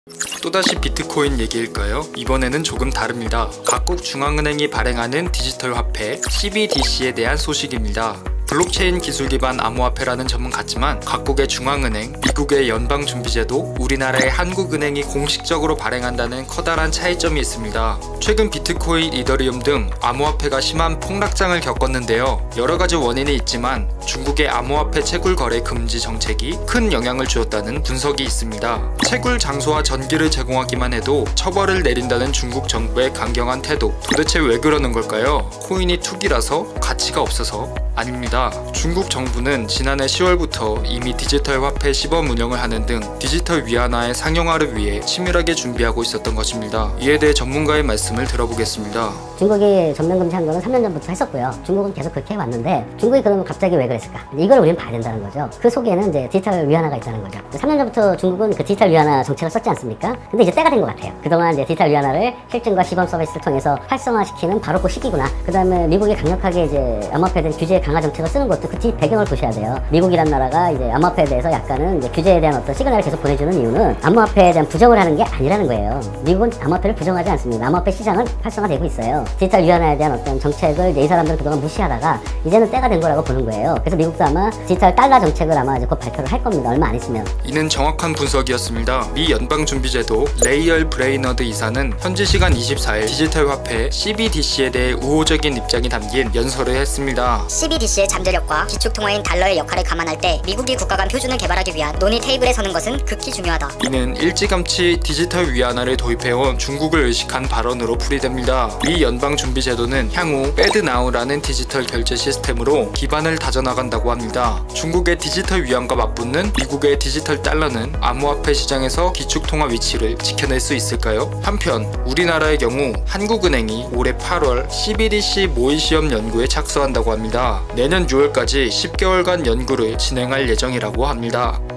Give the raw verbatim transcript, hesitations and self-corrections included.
또다시 비트코인 얘기일까요? 이번에는 조금 다릅니다. 각국 중앙은행이 발행하는 디지털 화폐 씨비디씨에 대한 소식입니다. 블록체인 기술 기반 암호화폐라는 점은 같지만 각국의 중앙은행, 미국의 연방준비제도, 우리나라의 한국은행이 공식적으로 발행한다는 커다란 차이점이 있습니다. 최근 비트코인, 이더리움 등 암호화폐가 심한 폭락장을 겪었는데요. 여러가지 원인이 있지만 중국의 암호화폐 채굴 거래 금지 정책이 큰 영향을 주었다는 분석이 있습니다. 채굴 장소와 전기를 제공하기만 해도 처벌을 내린다는 중국 정부의 강경한 태도, 도대체 왜 그러는 걸까요? 코인이 투기라서? 가치가 없어서? 아닙니다. 중국 정부는 지난해 시월부터 이미 디지털 화폐 시범 운영을 하는 등 디지털 위안화의 상용화를 위해 치밀하게 준비하고 있었던 것입니다. 이에 대해 전문가의 말씀을 들어보겠습니다. 중국이 전면 금지한 거는 삼 년 전부터 했었고요. 중국은 계속 그렇게 해왔는데 중국이 그러면 갑자기 왜 그랬을까? 이걸 우리는 봐야 된다는 거죠. 그 속에는 이제 디지털 위안화가 있다는 거죠. 삼 년 전부터 중국은 그 디지털 위안화 정책을 썼지 않습니까? 근데 이제 때가 된 것 같아요. 그동안 이제 디지털 위안화를 실증과 시범 서비스를 통해서 활성화시키는 바로 그 시기구나. 그 다음에 미국이 강력하게 이제 암호화폐에 대한 규제 강화 정책을 쓰는 것도 그 뒤 배경을 보셔야 돼요. 미국이란 나라가 이제 암호화폐에 대해서 약간은 이제 규제에 대한 어떤 시그널을 계속 보내주는 이유는 암호화폐에 대한 부정을 하는 게 아니라는 거예요. 미국은 암호화폐를 부정하지 않습니다. 암호화폐 시장은 활성화되고 있어요. 디지털 위안화에 대한 어떤 정책을 이 사람들은 그동안 무시하다가 이제는 때가 된 거라고 보는 거예요. 그래서 미국도 아마 디지털 달러 정책을 아마 이제 곧 발표를 할 겁니다. 얼마 안 있으면. 이는 정확한 분석이었습니다. 미 연방준비제도 레이얼 브레이너드 이사는 현지 시간 이십사 일 디지털 화폐 씨비디씨에 대해 우호적인 입장이 담긴 연설을 했습니다. 씨비디씨의 잠재력과 기축통화인 달러의 역할을 감안할 때 미국이 국가 간 표준을 개발하기 위한 논의 테이블에 서는 것은 극히 중요하다. 이는 일찌감치 디지털 위안화를 도입해온 중국을 의식한 발언으로 풀이됩니다. 미 연방준비제도는 향후 배드나우라는 디지털 결제 시스템으로 기반을 다져나간다고 합니다. 중국의 디지털 위안과 맞붙는 미국의 디지털 달러는 암호화폐 시장에서 기축통화 위치를 지켜낼 수 있을까요? 한편 우리나라의 경우 한국은행이 올해 팔월 씨비디씨 모의시험 연구에 착수한다고 합니다. 내년 유월까지 십 개월간 연구를 진행할 예정이라고 합니다.